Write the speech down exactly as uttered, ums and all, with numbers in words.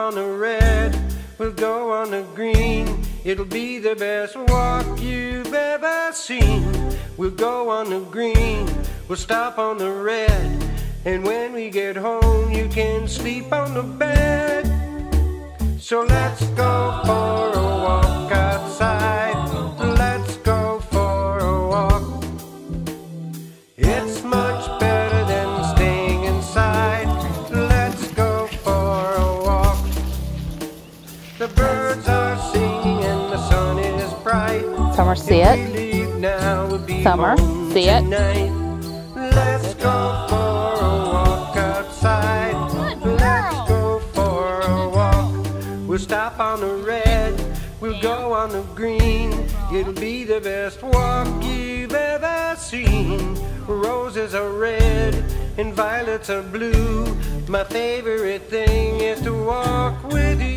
on the red, we'll go on the green. It'll be the best walk you've ever seen. We'll go on the green, we'll stop on the red, and when we get home you can sleep on the bed. So let's go for a walk outside. Let's go for a walk. It's much better than staying inside. Let's go for a walk. The birds are singing and the sun is bright. Summer, see it. Summer, see it. Let's go for a walk outside. Let's go for a walk. We'll stop on the red, we'll go on the green. It'll be the best walk you've ever seen. Roses are red and violets are blue. My favorite thing is to walk with you.